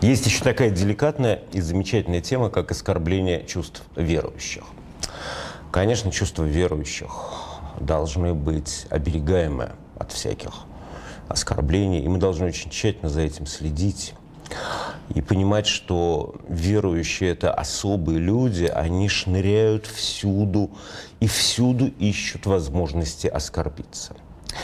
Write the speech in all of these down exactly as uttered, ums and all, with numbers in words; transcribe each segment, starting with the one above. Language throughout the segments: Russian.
Есть еще такая деликатная и замечательная тема, как оскорбление чувств верующих. Конечно, чувства верующих должны быть оберегаемы от всяких оскорблений, и мы должны очень тщательно за этим следить и понимать, что верующие – это особые люди, они шныряют всюду и всюду ищут возможности оскорбиться.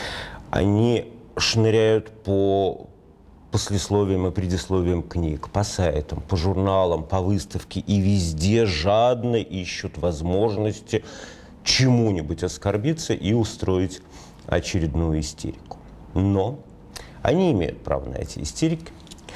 Они шныряют по послесловиям и предисловиям книг, по сайтам, по журналам, по выставке, и везде жадно ищут возможности чему-нибудь оскорбиться и устроить очередную истерику. Но они имеют право на эти истерики,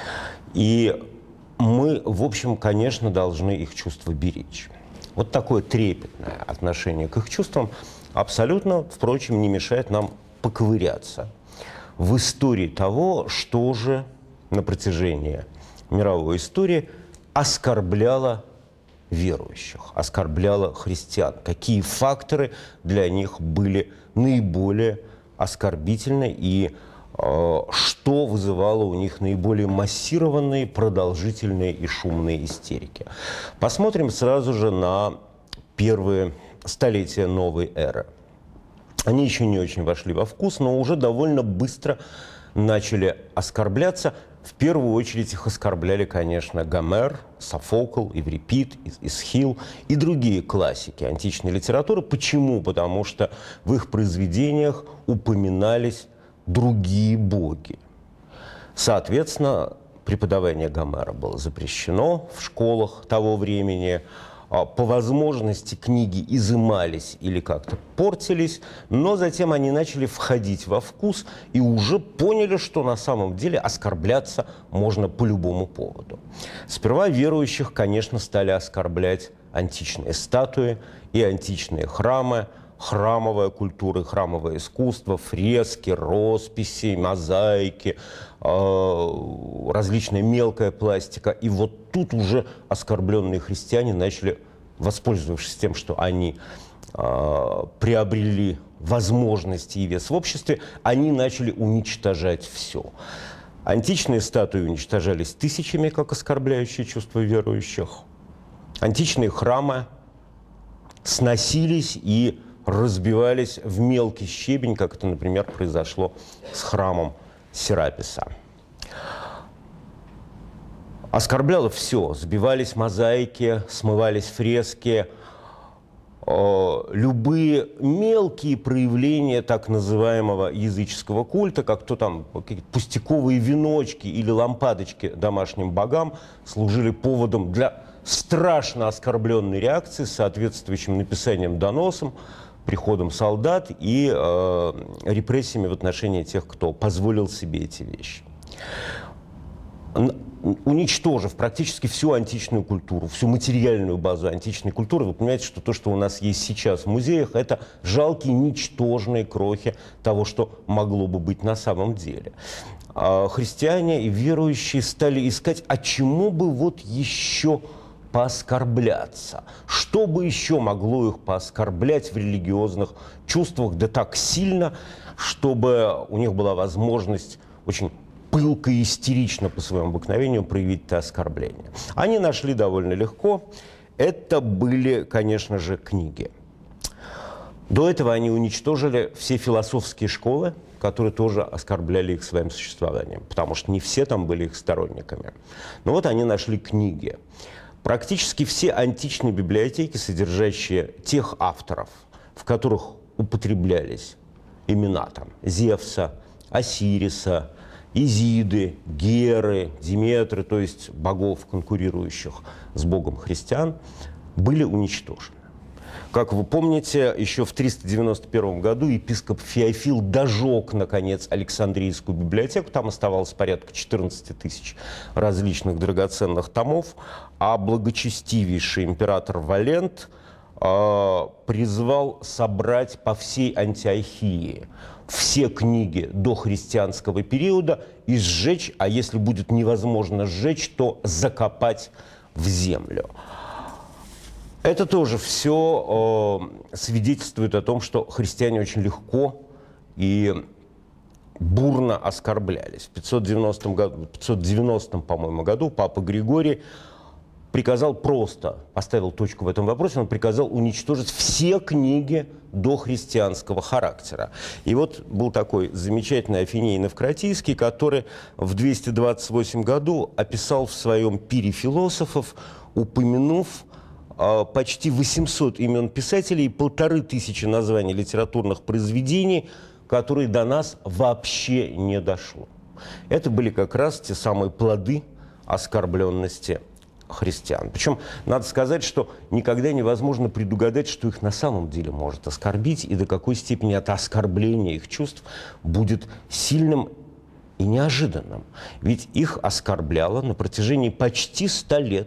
и мы, в общем, конечно, должны их чувства беречь. Вот такое трепетное отношение к их чувствам абсолютно, впрочем, не мешает нам поковыряться в истории того, что же на протяжении мировой истории оскорбляло верующих, оскорбляло христиан. Какие факторы для них были наиболее оскорбительны и э, что вызывало у них наиболее массированные, продолжительные и шумные истерики. Посмотрим сразу же на первые столетия новой эры. Они еще не очень вошли во вкус, но уже довольно быстро начали оскорбляться. В первую очередь их оскорбляли, конечно, Гомер, Софокл, Еврипид, Эсхил и другие классики античной литературы. Почему? Потому что в их произведениях упоминались другие боги. Соответственно, преподавание Гомера было запрещено в школах того времени. По возможности книги изымались или как-то портились, но затем они начали входить во вкус и уже поняли, что на самом деле оскорбляться можно по любому поводу. Сперва верующих, конечно, стали оскорблять античные статуи и античные храмы, храмовая культура, храмовое искусство, фрески, росписи, мозаики, э, различная мелкая пластика. И вот тут уже оскорбленные христиане начали, воспользовавшись тем, что они э, приобрели возможности и вес в обществе, они начали уничтожать все. Античные статуи уничтожались тысячами, как оскорбляющие чувства верующих. Античные храмы сносились и разбивались в мелкий щебень, как это, например, произошло с храмом Сераписа. Оскорбляло все. Сбивались мозаики, смывались фрески. Любые мелкие проявления так называемого языческого культа, как то там какие-то пустяковые веночки или лампадочки домашним богам, служили поводом для страшно оскорбленной реакции с соответствующим написанием доносом, приходом солдат и э, репрессиями в отношении тех, кто позволил себе эти вещи. Уничтожив практически всю античную культуру, всю материальную базу античной культуры, вы понимаете, что то, что у нас есть сейчас в музеях, это жалкие, ничтожные крохи того, что могло бы быть на самом деле. А христиане и верующие стали искать, а чему бы вот еще пооскорбляться. Что бы еще могло их пооскорблять в религиозных чувствах, да так сильно, чтобы у них была возможность очень пылко и истерично по своему обыкновению проявить это оскорбление. Они нашли довольно легко. Это были, конечно же, книги. До этого они уничтожили все философские школы, которые тоже оскорбляли их своим существованием, потому что не все там были их сторонниками. Но вот они нашли книги. Практически все античные библиотеки, содержащие тех авторов, в которых употреблялись имена там, Зевса, Осириса, Изиды, Геры, Диметры, то есть богов, конкурирующих с богом христиан, были уничтожены. Как вы помните, еще в триста девяносто первом году епископ Феофил дожег, наконец, Александрийскую библиотеку. Там оставалось порядка четырнадцати тысяч различных драгоценных томов. А благочестивейший император Валент э, призвал собрать по всей Антиохии все книги до периода и сжечь, а если будет невозможно сжечь, то закопать в землю. Это тоже все э, свидетельствует о том, что христиане очень легко и бурно оскорблялись. В пятьсот девяностом году, пятьсот девяностом, по-моему, году папа Григорий приказал просто, поставил точку в этом вопросе, он приказал уничтожить все книги дохристианского характера. И вот был такой замечательный Афиней Навкратийский, который в двести двадцать восьмом году описал в своем «Пире философов», упомянув э, почти восемьсот имен писателей и полторы тысячи названий литературных произведений, которые до нас вообще не дошло. Это были как раз те самые плоды оскорбленности христиан. Причем надо сказать, что никогда невозможно предугадать, что их на самом деле может оскорбить, и до какой степени это оскорбление их чувств будет сильным и неожиданным. Ведь их оскорбляла на протяжении почти ста лет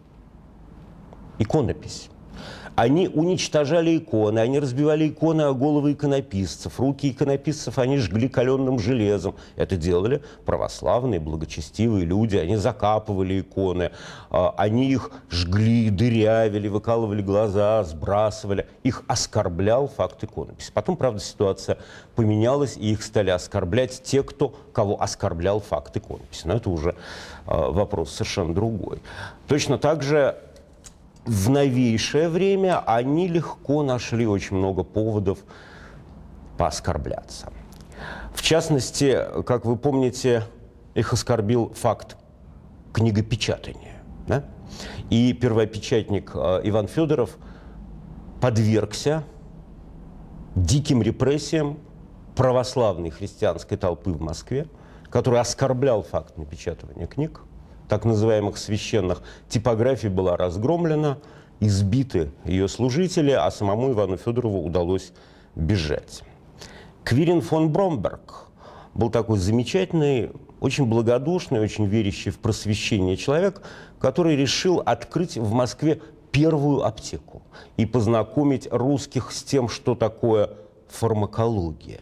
иконопись. Они уничтожали иконы, они разбивали иконы о головы иконописцев. Руки иконописцев они жгли каленым железом. Это делали православные, благочестивые люди. Они закапывали иконы, они их жгли, дырявили, выкалывали глаза, сбрасывали. Их оскорблял факт иконописи. Потом, правда, ситуация поменялась, и их стали оскорблять те, кто, кого оскорблял факт иконописи. Но это уже вопрос совершенно другой. Точно так же в новейшее время они легко нашли очень много поводов пооскорбляться. В частности, как вы помните, их оскорбил факт книгопечатания. Да? И первопечатник Иван Федоров подвергся диким репрессиям православной христианской толпы в Москве, который оскорблял факт напечатывания книг, так называемых священных. Типография была разгромлена, избиты ее служители, а самому Ивану Федорову удалось бежать. Квирин фон Бромберг был такой замечательный, очень благодушный, очень верящий в просвещение человек, который решил открыть в Москве первую аптеку и познакомить русских с тем, что такое фармакология.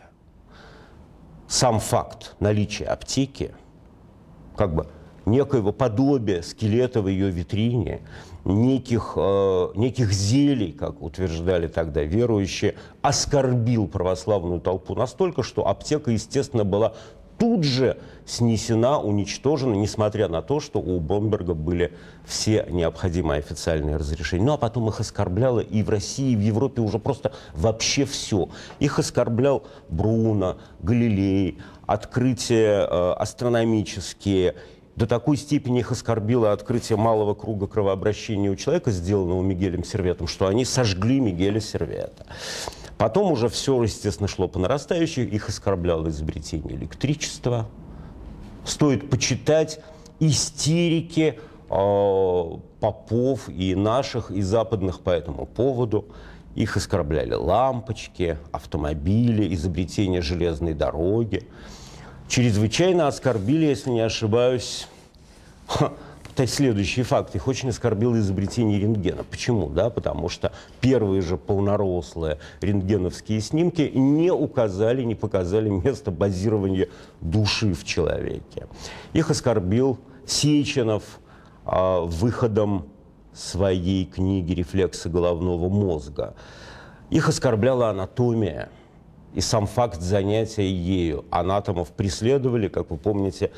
Сам факт наличия аптеки, как бы некоего подобия скелета в ее витрине, неких, э, неких зелий, как утверждали тогда верующие, оскорбил православную толпу настолько, что аптека, естественно, была тут же снесена, уничтожена, несмотря на то, что у Бромберга были все необходимые официальные разрешения. Ну, а потом их оскорбляло и в России, и в Европе уже просто вообще все. Их оскорблял Бруно, Галилей, открытия э, астрономические. До такой степени их оскорбило открытие малого круга кровообращения у человека, сделанного Мигелем Серветом, что они сожгли Мигеля Сервета. Потом уже все, естественно, шло по нарастающей. Их оскорбляло изобретение электричества. Стоит почитать истерики э, попов и наших, и западных по этому поводу. Их оскорбляли лампочки, автомобили, изобретение железной дороги. Чрезвычайно оскорбили, если не ошибаюсь, ха, следующий факт. Их очень оскорбило изобретение рентгена. Почему? Да? Потому что первые же полнорослые рентгеновские снимки не указали, не показали место базирования души в человеке. Их оскорбил Сеченов э, выходом своей книги «Рефлексы головного мозга». Их оскорбляла анатомия. И сам факт занятия ею. Анатомов преследовали, как вы помните,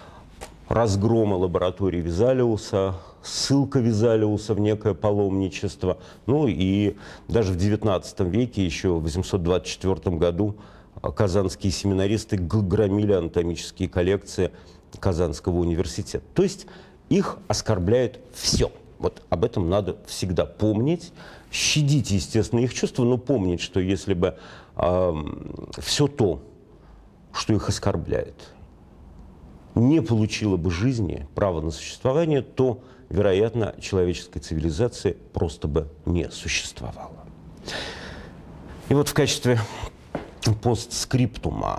разгромы лаборатории Везалиуса, ссылка Везалиуса в некое паломничество. Ну и даже в девятнадцатом веке, еще в восемьсот двадцать четвёртом году, казанские семинаристы громили анатомические коллекции Казанского университета. То есть их оскорбляет все. Вот об этом надо всегда помнить. Щадить, естественно, их чувства, но помнить, что если бы э, все то, что их оскорбляет, не получило бы жизни, права на существование, то, вероятно, человеческой цивилизации просто бы не существовало. И вот в качестве постскриптума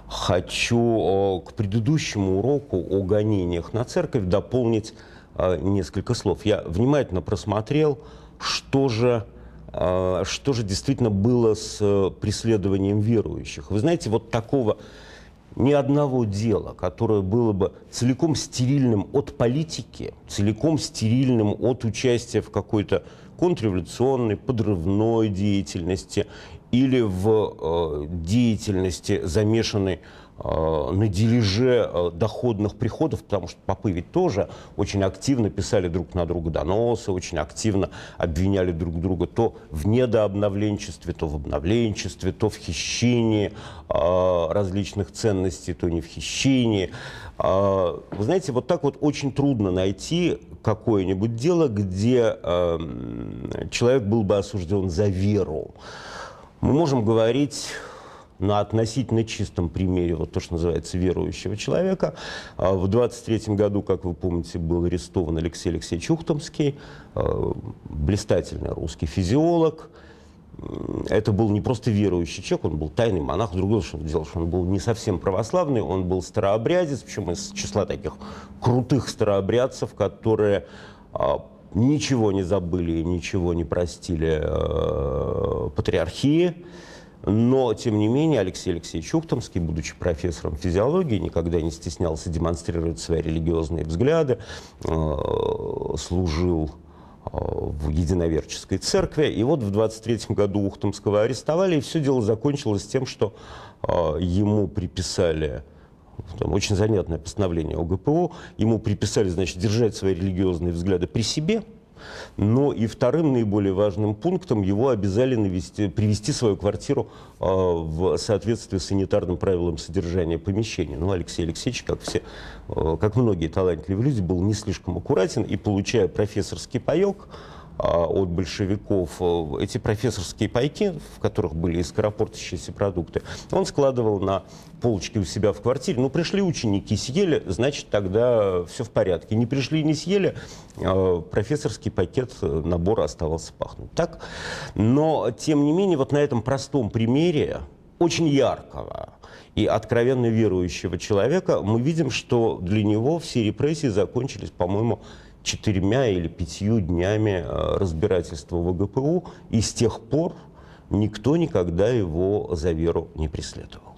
хочу к предыдущему уроку о гонениях на церковь дополнить несколько слов. Я внимательно просмотрел, что же, что же действительно было с преследованием верующих. Вы знаете, вот такого ни одного дела, которое было бы целиком стерильным от политики, целиком стерильным от участия в какой-то контрреволюционной, подрывной деятельности или в э, деятельности, замешанной на дележе доходных приходов, потому что попы ведь тоже очень активно писали друг на друга доносы, очень активно обвиняли друг друга то в недообновленчестве, то в обновленчестве, то в хищении различных ценностей, то не в хищении. Вы знаете, вот так вот очень трудно найти какое-нибудь дело, где человек был бы осужден за веру. Мы можем говорить на относительно чистом примере, вот то, что называется, верующего человека. В двадцать третьем году, как вы помните, был арестован Алексей Алексеевич Ухтомский, блистательный русский физиолог. Это был не просто верующий человек, он был тайный монах. Другое дело, что он был не совсем православный, он был старообрядец, причем из числа таких крутых старообрядцев, которые ничего не забыли, ничего не простили патриархии. Но, тем не менее, Алексей Алексеевич Ухтомский, будучи профессором физиологии, никогда не стеснялся демонстрировать свои религиозные взгляды, служил в единоверческой церкви. И вот в двадцать третьем году Ухтомского арестовали, и все дело закончилось тем, что ему приписали, там очень занятное постановление о гэ пэ о, ему приписали, значит, держать свои религиозные взгляды при себе. Но и вторым наиболее важным пунктом его обязали навести, привести свою квартиру э, в соответствии с санитарным правилам содержания помещения. Ну, Алексей Алексеевич, как все, э, как многие талантливые люди, был не слишком аккуратен, и, получая профессорский паек э, от большевиков, э, эти профессорские пайки, в которых были и скоропортящиеся продукты, он складывал на полочки у себя в квартире. Ну, пришли ученики, съели, значит, тогда все в порядке. Не пришли, не съели, профессорский пакет, набор оставался пахнуть. Так? Но, тем не менее, вот на этом простом примере, очень яркого и откровенно верующего человека, мы видим, что для него все репрессии закончились, по-моему, четырьмя или пятью днями разбирательства в гэ пэ о, и с тех пор никто никогда его за веру не преследовал.